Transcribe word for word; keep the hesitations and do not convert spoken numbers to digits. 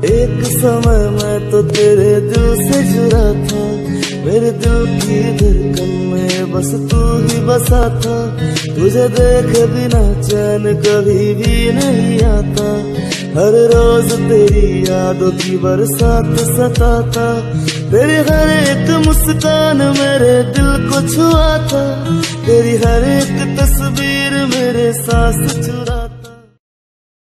एक समय मैं तो तेरे दिल से जुड़ा था, मेरे दिल की धड़कन में बस तू ही बसा था। तुझे देखे बिना चैन कभी भी नहीं आता, हर रोज तेरी यादों की बरसात सताता। तेरी हर एक मुस्कान मेरे दिल को छुआ था, तेरी हर एक तस्वीर मेरे सांस चुरा